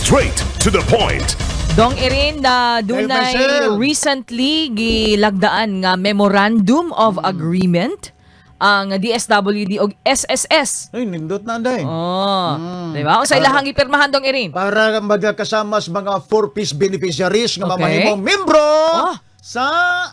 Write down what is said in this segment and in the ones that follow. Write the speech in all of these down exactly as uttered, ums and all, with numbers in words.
Straight to the point. Dong irin na dunay recently gilagdaan nga Memorandum of hmm. Agreement ang D S W D o S S S. Ay, nindot na anday. Oh, mm. Diba? O sa ilahang ipirmahan dong irin. Para magkasama sa mga four-piece beneficiaries nga okay. mamahimong membro oh. sa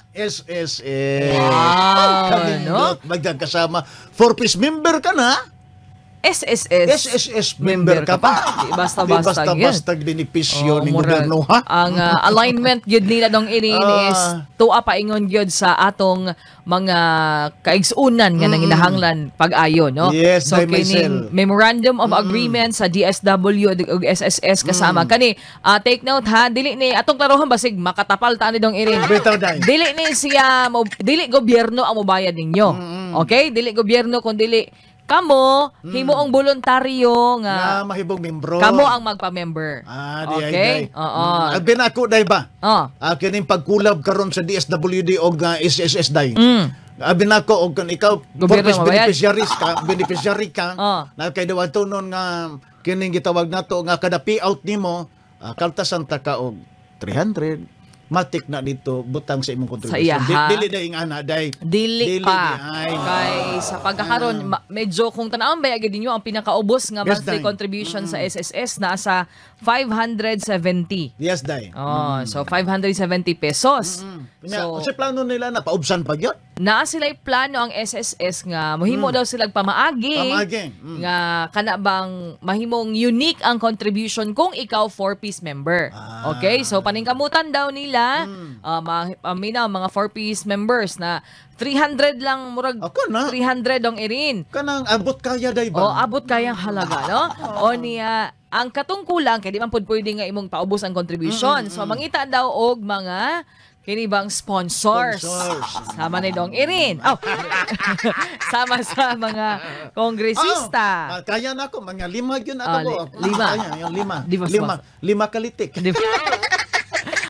S S S. Wow, Ay, no? Magkasama four-piece member ka na. S S S. S S S member ka pa. Di basta-basta. Di basta-basta benepisyo ni gobyerno, ha? Ang uh, alignment yun nila dong irin uh, is tuwa paingon yun sa atong mga kaigsuunan nga mm, nanginahanglan pag-ayo, no? Yes, so, kining Memorandum of mm, Agreement sa D S W ug S S S kasama. Mm. Kani, uh, take note ha, dili ni, atong klarohan basig, makatapal ta ni dong irin. Dili ni siya, dili gobyerno ang mobayad ninyo. Mm, okay? Dili gobyerno, kung dili kamo, hmm. himo ang voluntaryo nga na mahibong membro. Kamo ang magpa-member. Ah, di okay? ay, Oo. Mm. Abin ako, day ba? Oh. Ah, kining pagkulab karon sa D S W D o uh, S S S, day. Mm. Abin ako, o kung ikaw, purpose beneficiaries ka, beneficiary ka, oh. na kay dawato nun nga, kining gitawag na to, nga kada payout nimo, uh, kaltasan ta ka og three hundred. Matik na dito butang sa imong contribution. Sa dili dili ing ana day. Dili, dili pa. Ay, kay sa pagkakaron uh, medyo kung tan-awon ba agad ninyo ang pinakaubos nga monthly yes, contribution mm. sa S S S nasa five hundred seventy. Yes, day. Oh, mm. so five hundred seventy pesos. Mm-hmm. So, kasi plano nila na paubsan pa gyud. Naa sila plano ang S S S nga mohimo mm. daw sila pamaagi. Pamaagi. Mm. Nga kana bang mahimong unique ang contribution kung ikaw four-piece member. Ah. Okay? So paningkamutan daw nila mm. uh, mga, mga four-piece members na three hundred lang murag na. three hundred dong irin. Kanang abot kaya day ba? O abot kayang halaga, no? O niya ang katungkulan kay di man pud pwede nga imong paubos ang contribution. Mm, mm, so mangita daw og mga kini bang sponsors. Sponsors. Sama ni dong irin. Oh. Sama sa mga kongresista. Oh, kaya na ako mga lima gyud ako. Oh, li lima. Kaya, yung lima. Di lima. Lima kalitik.